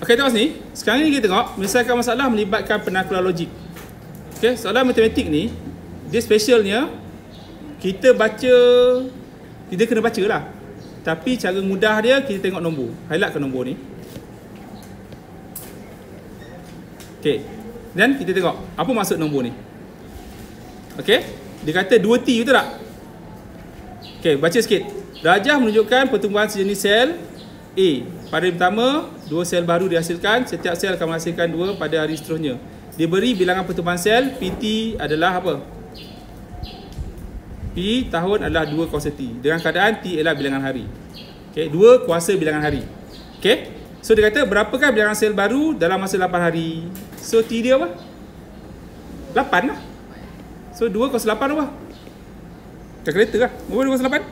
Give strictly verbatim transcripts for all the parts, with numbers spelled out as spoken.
Okey, tengok sini. Sekarang ni kita tengok menyelesaikan masalah melibatkan penakulan logik. Okey, soalan matematik ni dia specialnya kita baca, kita kena baca lah. Tapi cara mudah dia kita tengok nombor. Highlight ke nombor ni. Okey. Dan kita tengok apa maksud nombor ni. Okey. Dia kata dua T, betul tak? Okey, baca sikit. Rajah menunjukkan pertumbuhan sejenis sel A. Pada hari pertama, dua sel baru dihasilkan. Setiap sel akan menghasilkan dua pada hari seterusnya. Diberi bilangan pertumbuhan sel, P T adalah apa? P tahun adalah dua kuasa T. Dengan keadaan T adalah bilangan hari. Okey, dua kuasa bilangan hari. Okey. So dia kata berapakah bilangan sel baru dalam masa lapan hari? So T dia apa? lapan lah. So dua kuasa lapan apa? Kalkulator lah. Berapa dua kuasa lapan?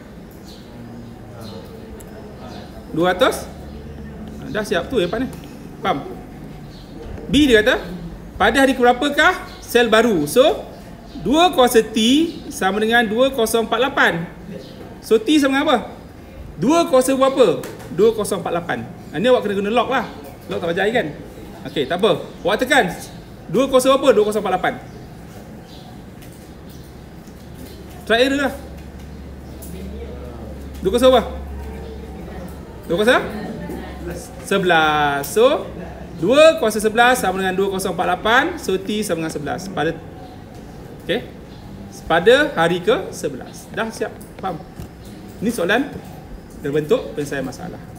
dua ratus. Dah siap tu ya Pak ni. Faham? B dia kata pada hari keberapakah sel baru? So dua kuasa T sama dengan dua kosong empat lapan. So T sama dengan apa? dua kuasa berapa? dua kosong empat lapan. Ini awak kena guna log lah. Log tak belajar kan? Okey, tak apa. Awak tekan dua kuasa berapa? dua kosong empat lapan. Try error lah. dua kuasa apa? dua kuasa sebelas. So dua kuasa sebelas sama dengan dua kosong empat lapan. So T sama dengan sebelas. Pada okey, pada hari ke sebelas. Dah siap? Faham? Ini soalan berbentuk penyelesaian masalah.